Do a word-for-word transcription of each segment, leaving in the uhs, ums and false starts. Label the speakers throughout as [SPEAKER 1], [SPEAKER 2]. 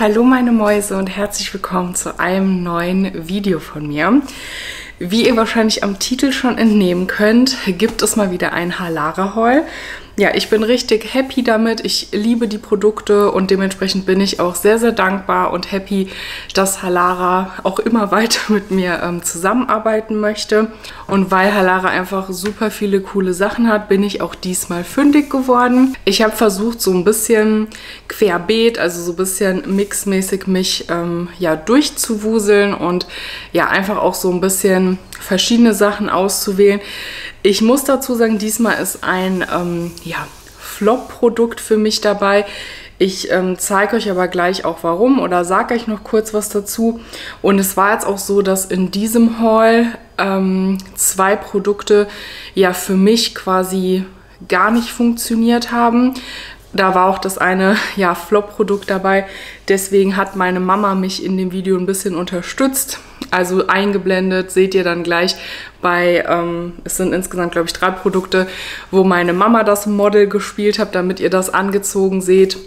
[SPEAKER 1] Hallo meine Mäuse und herzlich willkommen zu einem neuen Video von mir. Wie ihr wahrscheinlich am Titel schon entnehmen könnt, gibt es mal wieder ein Halara-Haul. Ja, ich bin richtig happy damit. Ich liebe die Produkte und dementsprechend bin ich auch sehr, sehr dankbar und happy, dass Halara auch immer weiter mit mir ähm, zusammenarbeiten möchte. Und weil Halara einfach super viele coole Sachen hat, bin ich auch diesmal fündig geworden. Ich habe versucht, so ein bisschen querbeet, also so ein bisschen mixmäßig mich ähm, ja, durchzuwuseln und ja, einfach auch so ein bisschen verschiedene Sachen auszuwählen. Ich muss dazu sagen, diesmal ist ein ähm, ja, Flop-Produkt für mich dabei. Ich ähm, zeige euch aber gleich auch warum oder sage euch noch kurz was dazu. Und es war jetzt auch so, dass in diesem Haul ähm, zwei Produkte ja für mich quasi gar nicht funktioniert haben. Da war auch das eine ja, Flop-Produkt dabei. Deswegen hat meine Mama mich in dem Video ein bisschen unterstützt. Also eingeblendet seht ihr dann gleich bei, ähm, es sind insgesamt glaube ich drei Produkte, wo meine Mama das Model gespielt hat, damit ihr das angezogen seht.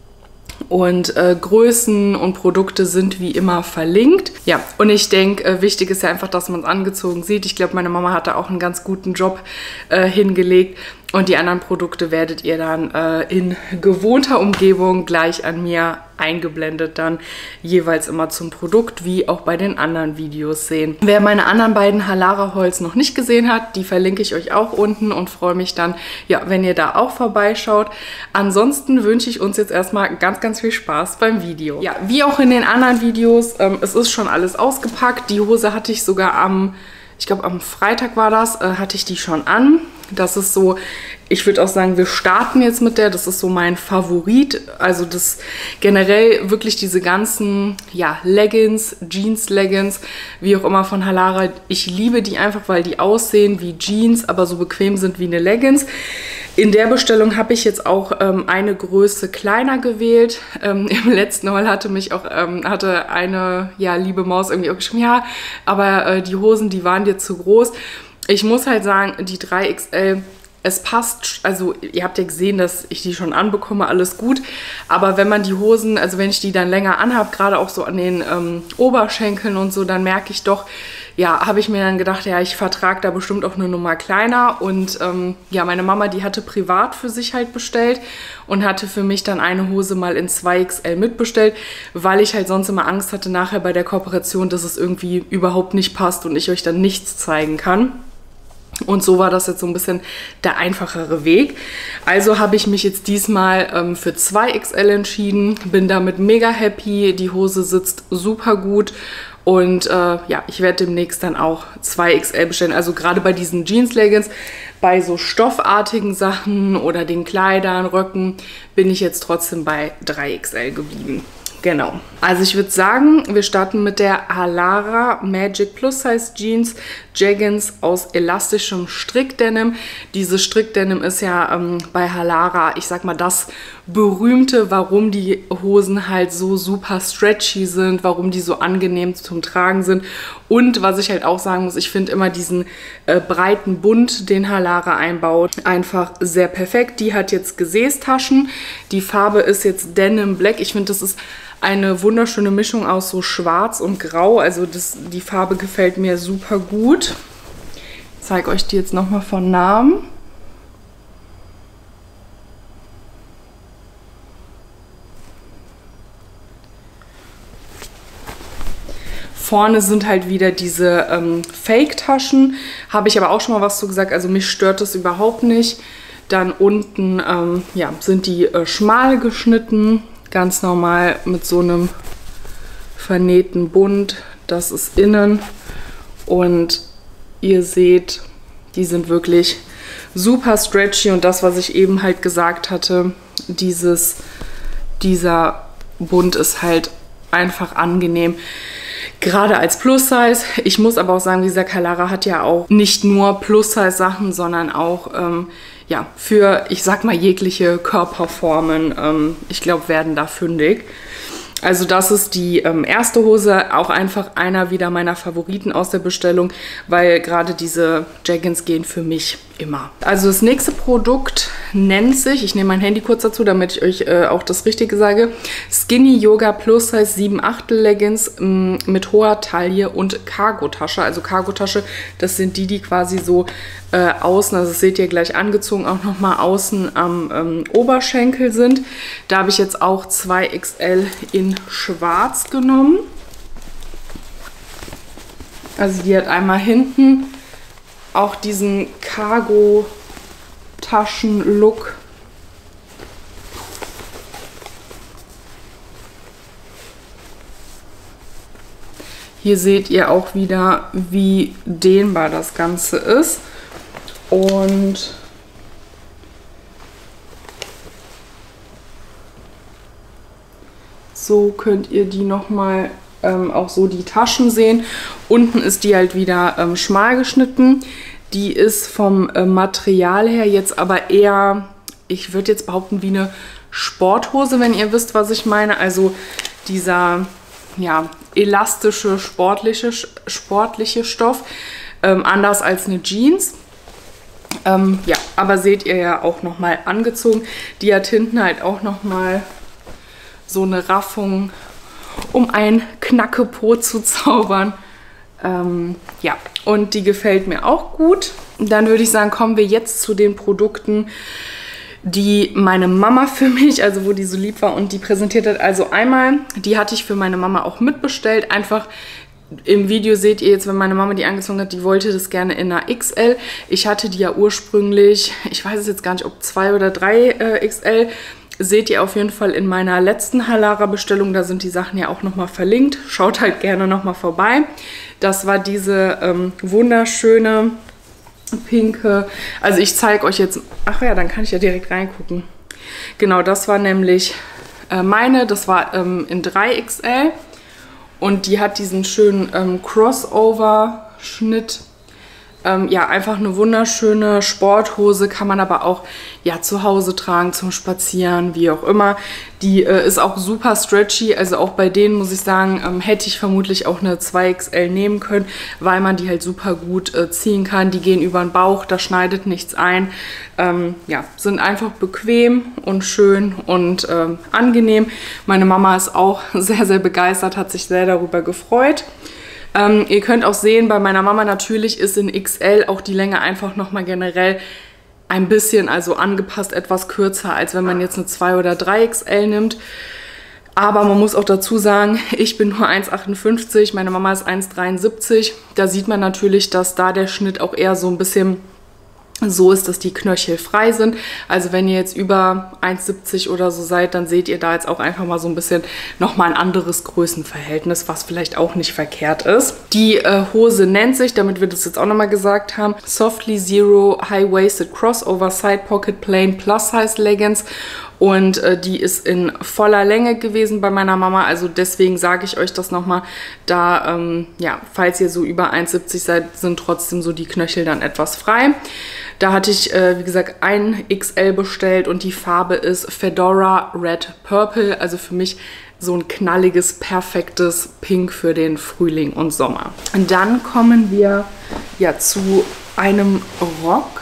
[SPEAKER 1] Und äh, Größen und Produkte sind wie immer verlinkt. Ja, und ich denke, äh, wichtig ist ja einfach, dass man es angezogen sieht. Ich glaube, meine Mama hat da auch einen ganz guten Job äh, hingelegt. Und die anderen Produkte werdet ihr dann äh, in gewohnter Umgebung gleich an mir eingeblendet dann jeweils immer zum Produkt, wie auch bei den anderen Videos sehen. Wer meine anderen beiden Halara-Hauls noch nicht gesehen hat, die verlinke ich euch auch unten und freue mich dann, ja, wenn ihr da auch vorbeischaut. Ansonsten wünsche ich uns jetzt erstmal ganz, ganz viel Spaß beim Video. Ja, wie auch in den anderen Videos, ähm, es ist schon alles ausgepackt. Die Hose hatte ich sogar am, ich glaube am Freitag war das, äh, hatte ich die schon an. Das ist so, ich würde auch sagen, wir starten jetzt mit der, das ist so mein Favorit. Also das generell wirklich diese ganzen ja, Leggings, Jeans-Leggings, wie auch immer von Halara. Ich liebe die einfach, weil die aussehen wie Jeans, aber so bequem sind wie eine Leggings. In der Bestellung habe ich jetzt auch ähm, eine Größe kleiner gewählt. Ähm, Im letzten Haul hatte mich auch ähm, hatte eine ja, liebe Maus irgendwie auch geschrieben, ja, aber äh, die Hosen, die waren dir zu groß. Ich muss halt sagen, die drei X L, es passt, also ihr habt ja gesehen, dass ich die schon anbekomme, alles gut. Aber wenn man die Hosen, also wenn ich die dann länger anhabe, gerade auch so an den ähm, Oberschenkeln und so, dann merke ich doch, ja, habe ich mir dann gedacht, ja, ich vertrage da bestimmt auch eine Nummer kleiner. Und ähm, ja, meine Mama, die hatte privat für sich halt bestellt und hatte für mich dann eine Hose mal in zwei X L mitbestellt, weil ich halt sonst immer Angst hatte nachher bei der Kooperation, dass es irgendwie überhaupt nicht passt und ich euch dann nichts zeigen kann. Und so war das jetzt so ein bisschen der einfachere Weg. Also habe ich mich jetzt diesmal ähm, für zwei X L entschieden, bin damit mega happy, die Hose sitzt super gut. Und äh, ja, ich werde demnächst dann auch zwei X L bestellen. Also gerade bei diesen Jeans-Leggings, bei so stoffartigen Sachen oder den Kleidern, Röcken, bin ich jetzt trotzdem bei drei X L geblieben. Genau. Also ich würde sagen, wir starten mit der Halara Magic Plus Size Jeans Jeggings aus elastischem Strickdenim. Dieses Strickdenim ist ja ähm, bei Halara, ich sag mal, das berühmte, warum die Hosen halt so super stretchy sind, warum die so angenehm zum Tragen sind. Und was ich halt auch sagen muss, ich finde immer diesen äh, breiten Bund, den Halara einbaut, einfach sehr perfekt. Die hat jetzt Gesäßtaschen. Die Farbe ist jetzt Denim Black. Ich finde, das ist eine wunderschöne Mischung aus so schwarz und grau. Also das, die Farbe gefällt mir super gut. Ich zeige euch die jetzt nochmal von Namen. Vorne sind halt wieder diese ähm, Fake-Taschen. Habe ich aber auch schon mal was zu gesagt. Also mich stört das überhaupt nicht. Dann unten ähm, ja, sind die äh, schmal geschnitten. Ganz normal mit so einem vernähten Bund. Das ist innen. Und ihr seht, die sind wirklich super stretchy. Und das, was ich eben halt gesagt hatte, dieses, dieser Bund ist halt einfach angenehm. Gerade als Plus-Size. Ich muss aber auch sagen, dieser Halara hat ja auch nicht nur Plus-Size-Sachen, sondern auch ähm, ja, für, ich sag mal, jegliche Körperformen, ähm, ich glaube, werden da fündig. Also das ist die ähm, erste Hose, auch einfach einer wieder meiner Favoriten aus der Bestellung, weil gerade diese Jeggings gehen für mich immer. Also das nächste Produkt nennt sich, ich nehme mein Handy kurz dazu, damit ich euch äh, auch das Richtige sage, Skinny Yoga Plus Size sieben Achtel Leggings mh, mit hoher Taille und Cargo-Tasche. Also Cargo-Tasche, das sind die, die quasi so äh, außen, also das seht ihr gleich angezogen, auch nochmal außen am ähm, Oberschenkel sind. Da habe ich jetzt auch zwei X L in schwarz genommen. Also die hat einmal hinten auch diesen Cargo-Taschen-Look. Hier seht ihr auch wieder, wie dehnbar das Ganze ist. Und so könnt ihr die nochmal ähm, auch so die Taschen sehen. Unten ist die halt wieder ähm, schmal geschnitten. Die ist vom äh, Material her jetzt aber eher, ich würde jetzt behaupten, wie eine Sporthose, wenn ihr wisst, was ich meine. Also dieser, ja, elastische, sportliche, sportliche Stoff. Ähm, anders als eine Jeans. Ähm, ja, aber seht ihr ja auch nochmal angezogen. Die hat hinten halt auch nochmal so eine Raffung, um ein Knackepo zu zaubern. Ähm, ja, und die gefällt mir auch gut. Dann würde ich sagen, kommen wir jetzt zu den Produkten, die meine Mama für mich, also wo die so lieb war und die präsentiert hat. Also einmal, die hatte ich für meine Mama auch mitbestellt. Einfach im Video seht ihr jetzt, wenn meine Mama die angezogen hat, die wollte das gerne in einer X L. Ich hatte die ja ursprünglich, ich weiß es jetzt gar nicht, ob zwei oder drei äh, X L. Seht ihr auf jeden Fall in meiner letzten Halara-Bestellung. Da sind die Sachen ja auch nochmal verlinkt. Schaut halt gerne nochmal vorbei. Das war diese ähm, wunderschöne pinke, also ich zeige euch jetzt, ach ja, dann kann ich ja direkt reingucken. Genau, das war nämlich äh, meine, das war ähm, in drei X L und die hat diesen schönen ähm, Crossover-Schnitt. Ähm, ja, einfach eine wunderschöne Sporthose, kann man aber auch ja, zu Hause tragen, zum Spazieren, wie auch immer. Die äh, ist auch super stretchy, also auch bei denen muss ich sagen, ähm, hätte ich vermutlich auch eine zwei X L nehmen können, weil man die halt super gut äh, ziehen kann. Die gehen über den Bauch, da schneidet nichts ein. Ähm, ja, sind einfach bequem und schön und ähm, angenehm. Meine Mama ist auch sehr, sehr begeistert, hat sich sehr darüber gefreut. Ähm, ihr könnt auch sehen, bei meiner Mama natürlich ist in X L auch die Länge einfach nochmal generell ein bisschen, also angepasst, etwas kürzer, als wenn man jetzt eine zwei oder drei X L nimmt. Aber man muss auch dazu sagen, ich bin nur eins achtundfünfzig, meine Mama ist eins dreiundsiebzig. Da sieht man natürlich, dass da der Schnitt auch eher so ein bisschen so ist, dass die Knöchel frei sind. Also wenn ihr jetzt über eins siebzig oder so seid, dann seht ihr da jetzt auch einfach mal so ein bisschen nochmal ein anderes Größenverhältnis, was vielleicht auch nicht verkehrt ist. Die äh, Hose nennt sich, damit wir das jetzt auch nochmal gesagt haben, Softly Zero High-Waisted Crossover Side Pocket Plain Plus Size Leggings. Und äh, die ist in voller Länge gewesen bei meiner Mama. Also deswegen sage ich euch das nochmal. Da, ähm, ja, falls ihr so über eins siebzig seid, sind trotzdem so die Knöchel dann etwas frei. Da hatte ich, äh, wie gesagt, ein X L bestellt und die Farbe ist Fedora Red Purple. Also für mich so ein knalliges, perfektes Pink für den Frühling und Sommer. Und dann kommen wir ja zu einem Rock.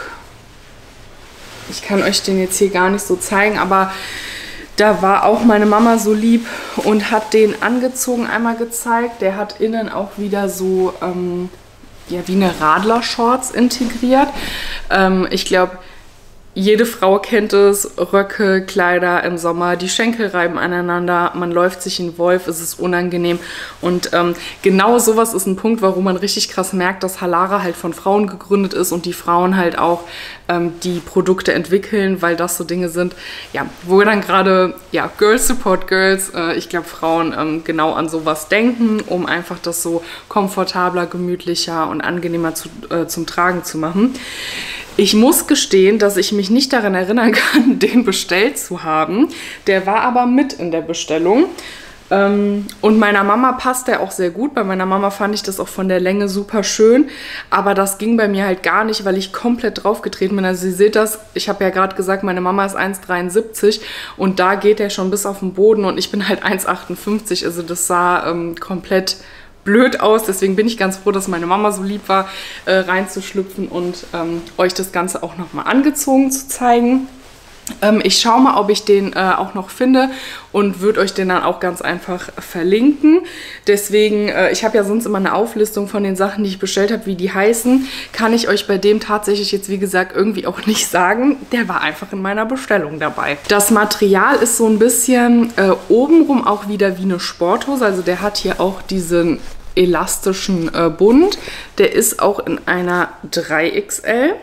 [SPEAKER 1] Ich kann euch den jetzt hier gar nicht so zeigen, aber da war auch meine Mama so lieb und hat den angezogen einmal gezeigt. Der hat innen auch wieder so, ähm, ja, wie eine Radler-Shorts integriert. Ähm, ich glaube, jede Frau kennt es, Röcke, Kleider im Sommer, die Schenkel reiben aneinander, man läuft sich in den Wolf, es ist unangenehm. Und ähm, genau sowas ist ein Punkt, warum man richtig krass merkt, dass Halara halt von Frauen gegründet ist und die Frauen halt auch ähm, die Produkte entwickeln, weil das so Dinge sind, ja, wo dann gerade, ja, Girls Support Girls, äh, ich glaube Frauen ähm, genau an sowas denken, um einfach das so komfortabler, gemütlicher und angenehmer zu, äh, zum Tragen zu machen. Ich muss gestehen, dass ich mich nicht daran erinnern kann, den bestellt zu haben. Der war aber mit in der Bestellung. Ähm, und meiner Mama passt der auch sehr gut. Bei meiner Mama fand ich das auch von der Länge super schön. Aber das ging bei mir halt gar nicht, weil ich komplett draufgetreten bin. Also ihr seht das, ich habe ja gerade gesagt, meine Mama ist eins Komma dreiundsiebzig und da geht der schon bis auf den Boden und ich bin halt eins Komma achtundfünfzig. Also das sah ähm, komplett blöd aus. Deswegen bin ich ganz froh, dass meine Mama so lieb war, äh, reinzuschlüpfen und ähm, euch das Ganze auch nochmal angezogen zu zeigen. Ähm, ich schaue mal, ob ich den äh, auch noch finde und würde euch den dann auch ganz einfach verlinken. Deswegen, äh, ich habe ja sonst immer eine Auflistung von den Sachen, die ich bestellt habe, wie die heißen. Kann ich euch bei dem tatsächlich jetzt, wie gesagt, irgendwie auch nicht sagen. Der war einfach in meiner Bestellung dabei. Das Material ist so ein bisschen äh, obenrum auch wieder wie eine Sporthose. Also der hat hier auch diesen elastischen äh, Bund. Der ist auch in einer drei X L.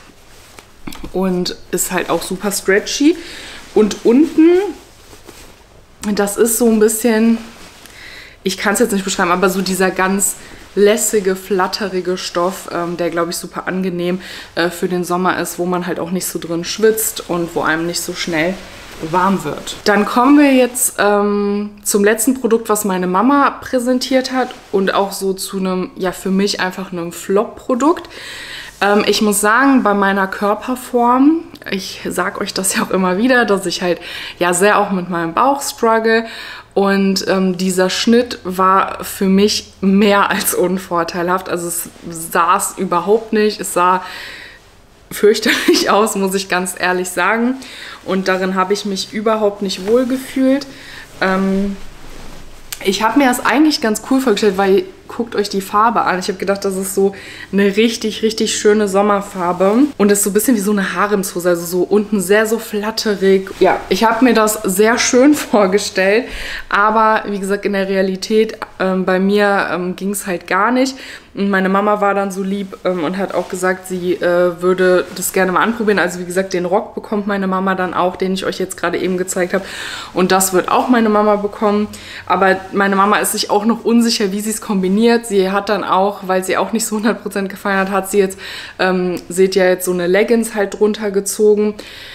[SPEAKER 1] Und ist halt auch super stretchy. Und unten, das ist so ein bisschen, ich kann es jetzt nicht beschreiben, aber so dieser ganz lässige, flatterige Stoff, ähm, der, glaube ich, super angenehm äh, für den Sommer ist, wo man halt auch nicht so drin schwitzt und wo einem nicht so schnell warm wird. Dann kommen wir jetzt ähm, zum letzten Produkt, was meine Mama präsentiert hat und auch so zu einem, ja, für mich einfach einem Flop-Produkt. Ähm, ich muss sagen, bei meiner Körperform, ich sage euch das ja auch immer wieder, dass ich halt ja sehr auch mit meinem Bauch struggle und ähm, dieser Schnitt war für mich mehr als unvorteilhaft. Also es saß überhaupt nicht, es sah fürchterlich aus, muss ich ganz ehrlich sagen. Und darin habe ich mich überhaupt nicht wohl gefühlt. Ähm, ich habe mir das eigentlich ganz cool vorgestellt, weil guckt euch die Farbe an. Ich habe gedacht, das ist so eine richtig, richtig schöne Sommerfarbe. Und ist so ein bisschen wie so eine Haremshose, also so unten sehr so flatterig. Ja, ich habe mir das sehr schön vorgestellt, aber wie gesagt, in der Realität ähm, bei mir ähm, ging es halt gar nicht. Und meine Mama war dann so lieb ähm, und hat auch gesagt, sie äh, würde das gerne mal anprobieren. Also wie gesagt, den Rock bekommt meine Mama dann auch, den ich euch jetzt gerade eben gezeigt habe. Und das wird auch meine Mama bekommen. Aber meine Mama ist sich auch noch unsicher, wie sie es kombiniert. Sie hat dann auch, weil sie auch nicht so hundert Prozent gefallen hat, hat sie jetzt, ähm, seht ihr jetzt, so eine Leggings halt drunter gezogen.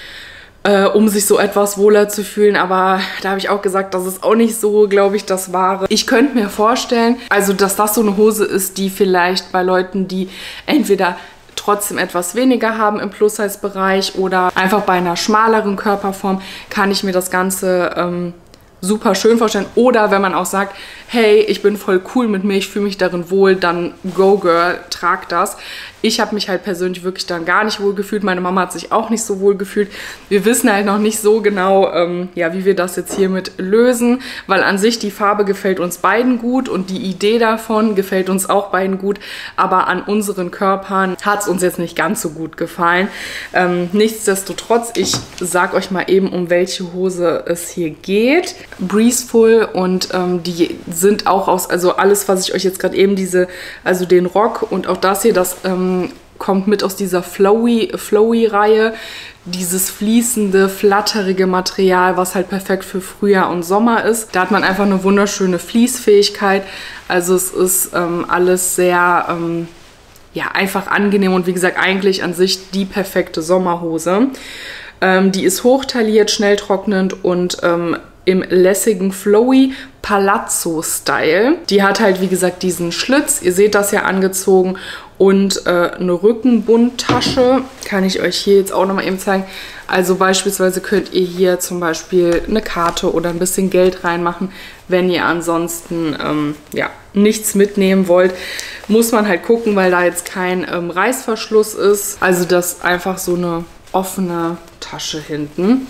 [SPEAKER 1] Äh, um sich so etwas wohler zu fühlen, aber da habe ich auch gesagt, das ist auch nicht so, glaube ich, das Wahre. Ich könnte mir vorstellen, also dass das so eine Hose ist, die vielleicht bei Leuten, die entweder trotzdem etwas weniger haben im Plus-Size-Bereich oder einfach bei einer schmaleren Körperform, kann ich mir das Ganze ähm, super schön vorstellen. Oder wenn man auch sagt, hey, ich bin voll cool mit mir, ich fühle mich darin wohl, dann go girl, trag das. Ich habe mich halt persönlich wirklich dann gar nicht wohl gefühlt. Meine Mama hat sich auch nicht so wohl gefühlt. Wir wissen halt noch nicht so genau, ähm, ja, wie wir das jetzt hiermit lösen, weil an sich die Farbe gefällt uns beiden gut und die Idee davon gefällt uns auch beiden gut, aber an unseren Körpern hat es uns jetzt nicht ganz so gut gefallen. Ähm, nichtsdestotrotz, ich sag euch mal eben, um welche Hose es hier geht. Breezeful und ähm, die sind auch aus, also alles, was ich euch jetzt gerade eben diese, also den Rock und auch das hier, das ähm, kommt mit aus dieser Flowy, Flowy-Reihe. Dieses fließende, flatterige Material, was halt perfekt für Frühjahr und Sommer ist. Da hat man einfach eine wunderschöne Fließfähigkeit. Also es ist ähm, alles sehr, ähm, ja, einfach angenehm und wie gesagt, eigentlich an sich die perfekte Sommerhose. Ähm, die ist hochtailliert, schnell trocknend und ähm, im lässigen Flowy Palazzo-Style. Die hat halt, wie gesagt, diesen Schlitz. Ihr seht das ja angezogen. Und äh, eine Rückenbundtasche kann ich euch hier jetzt auch nochmal eben zeigen. Also beispielsweise könnt ihr hier zum Beispiel eine Karte oder ein bisschen Geld reinmachen, wenn ihr ansonsten ähm, ja, nichts mitnehmen wollt. Muss man halt gucken, weil da jetzt kein ähm, Reißverschluss ist. Also das ist einfach so eine offene Tasche hinten,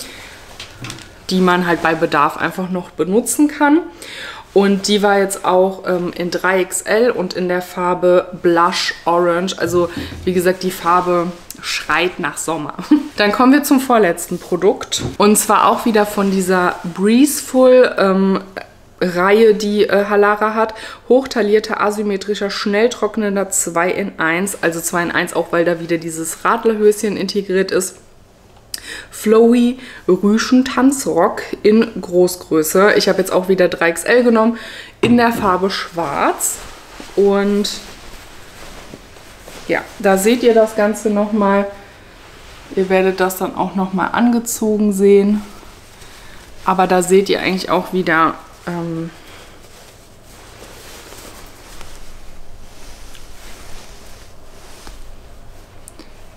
[SPEAKER 1] die man halt bei Bedarf einfach noch benutzen kann. Und die war jetzt auch ähm, in drei X L und in der Farbe Blush Orange. Also wie gesagt, die Farbe schreit nach Sommer. Dann kommen wir zum vorletzten Produkt. Und zwar auch wieder von dieser Breezeful ähm, Reihe, die äh, Halara hat. Hochtaillierter, asymmetrischer, schnell trocknender zwei in eins. Also zwei in eins auch, weil da wieder dieses Radlerhöschen integriert ist. Flowy Rüschen-Tanzrock in Großgröße. Ich habe jetzt auch wieder drei X L genommen in der Farbe Schwarz. Und ja, da seht ihr das Ganze nochmal. Ihr werdet das dann auch nochmal angezogen sehen. Aber da seht ihr eigentlich auch wieder, ähm,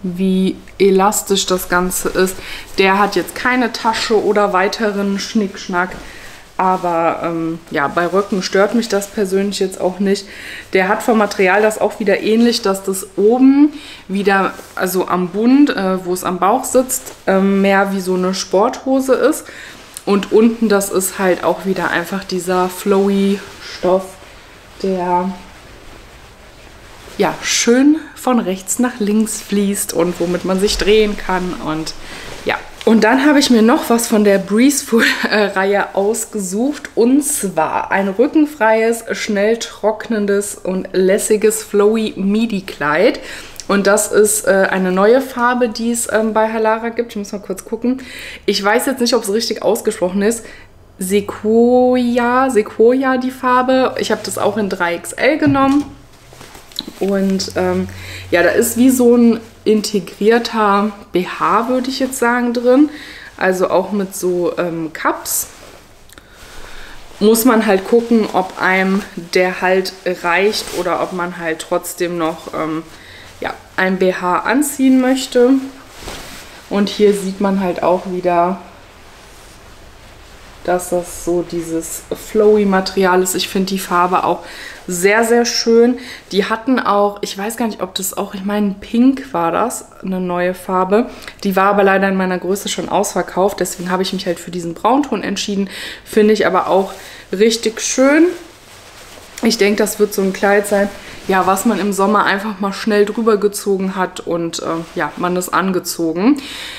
[SPEAKER 1] wie elastisch das Ganze ist. Der hat jetzt keine Tasche oder weiteren Schnickschnack. Aber ähm, ja, bei Röcken stört mich das persönlich jetzt auch nicht. Der hat vom Material das auch wieder ähnlich, dass das oben wieder, also am Bund, äh, wo es am Bauch sitzt, äh, mehr wie so eine Sporthose ist. Und unten, das ist halt auch wieder einfach dieser flowy Stoff, der ja schön von rechts nach links fließt und womit man sich drehen kann. Und ja. Und dann habe ich mir noch was von der Breezeful-Reihe ausgesucht. Und zwar ein rückenfreies, schnell trocknendes und lässiges Flowy Midi-Kleid. Und das ist äh, eine neue Farbe, die es ähm, bei Halara gibt. Ich muss mal kurz gucken. Ich weiß jetzt nicht, ob es richtig ausgesprochen ist. Sequoia, Sequoia die Farbe. Ich habe das auch in drei X L genommen. Und ähm, ja, da ist wie so ein integrierter B H, würde ich jetzt sagen, drin. Also auch mit so ähm, Cups. Muss man halt gucken, ob einem der halt reicht oder ob man halt trotzdem noch ähm, ja, ein B H anziehen möchte. Und hier sieht man halt auch wieder, dass das so dieses flowy Material ist. Ich finde die Farbe auch sehr, sehr schön. Die hatten auch, ich weiß gar nicht, ob das auch, ich meine, Pink war das, eine neue Farbe. Die war aber leider in meiner Größe schon ausverkauft. Deswegen habe ich mich halt für diesen Braunton entschieden. Finde ich aber auch richtig schön. Ich denke, das wird so ein Kleid sein, ja, was man im Sommer einfach mal schnell drüber gezogen hat und äh, ja, man ist angezogen.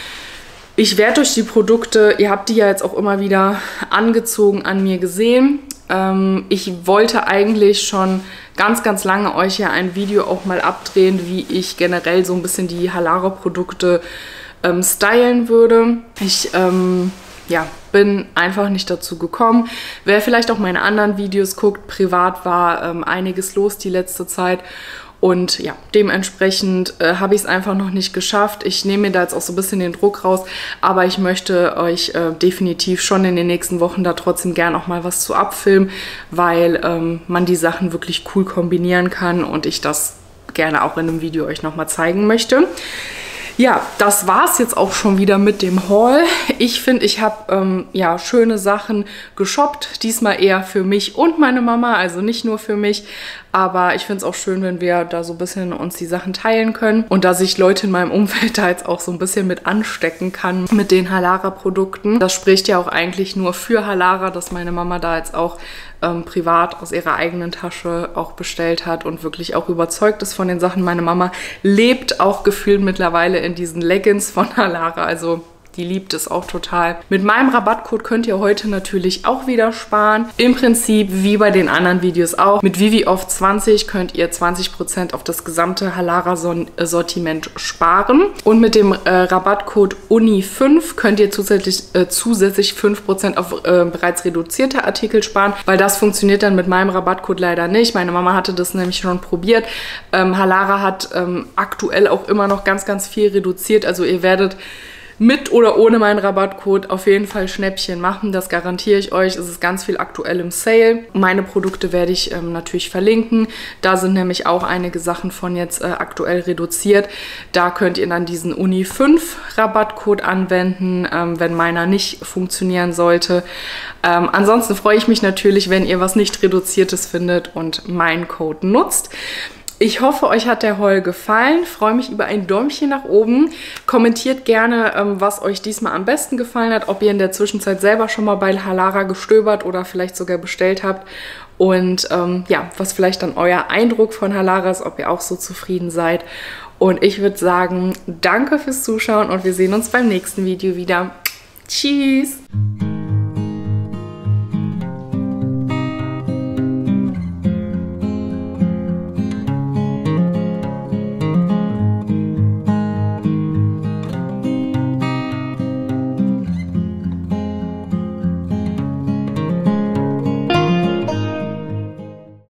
[SPEAKER 1] Ich werde euch die Produkte, ihr habt die ja jetzt auch immer wieder angezogen an mir gesehen. Ähm, ich wollte eigentlich schon ganz, ganz lange euch ja ein Video auch mal abdrehen, wie ich generell so ein bisschen die Halara-Produkte ähm, stylen würde. Ich ähm, ja, bin einfach nicht dazu gekommen. Wer vielleicht auch meine anderen Videos guckt, privat war ähm, einiges los die letzte Zeit. Und ja, dementsprechend äh, habe ich es einfach noch nicht geschafft. Ich nehme mir da jetzt auch so ein bisschen den Druck raus, aber ich möchte euch äh, definitiv schon in den nächsten Wochen da trotzdem gern auch mal was zu abfilmen, weil ähm, man die Sachen wirklich cool kombinieren kann und ich das gerne auch in einem Video euch nochmal zeigen möchte. Ja, das war es jetzt auch schon wieder mit dem Haul. Ich finde, ich habe ähm, ja, schöne Sachen geshoppt. Diesmal eher für mich und meine Mama, also nicht nur für mich. Aber ich finde es auch schön, wenn wir da so ein bisschen uns die Sachen teilen können. Und dass ich Leute in meinem Umfeld da jetzt auch so ein bisschen mit anstecken kann mit den Halara-Produkten. Das spricht ja auch eigentlich nur für Halara, dass meine Mama da jetzt auch ähm, privat aus ihrer eigenen Tasche auch bestellt hat und wirklich auch überzeugt ist von den Sachen. Meine Mama lebt auch gefühlt mittlerweile in diesen Leggings von Halara, also die liebt es auch total. Mit meinem Rabattcode könnt ihr heute natürlich auch wieder sparen. Im Prinzip wie bei den anderen Videos auch. Mit Vivioff zwanzig könnt ihr zwanzig Prozent auf das gesamte Halara-Sortiment sparen. Und mit dem äh, Rabattcode Uni fünf könnt ihr zusätzlich, äh, zusätzlich fünf Prozent auf äh, bereits reduzierte Artikel sparen, weil das funktioniert dann mit meinem Rabattcode leider nicht. Meine Mama hatte das nämlich schon probiert. Ähm, Halara hat ähm, aktuell auch immer noch ganz, ganz viel reduziert. Also ihr werdet mit oder ohne meinen Rabattcode auf jeden Fall Schnäppchen machen, das garantiere ich euch. Es ist ganz viel aktuell im Sale. Meine Produkte werde ich ähm, natürlich verlinken. Da sind nämlich auch einige Sachen von jetzt äh, aktuell reduziert. Da könnt ihr dann diesen Uni fünf Rabattcode anwenden, ähm, wenn meiner nicht funktionieren sollte. Ähm, ansonsten freue ich mich natürlich, wenn ihr was nicht Reduziertes findet und meinen Code nutzt. Ich hoffe, euch hat der Haul gefallen. Ich freue mich über ein Däumchen nach oben. Kommentiert gerne, ähm, was euch diesmal am besten gefallen hat, ob ihr in der Zwischenzeit selber schon mal bei Halara gestöbert oder vielleicht sogar bestellt habt. Und ähm, ja, was vielleicht dann euer Eindruck von Halara ist, ob ihr auch so zufrieden seid. Und ich würde sagen, danke fürs Zuschauen und wir sehen uns beim nächsten Video wieder. Tschüss!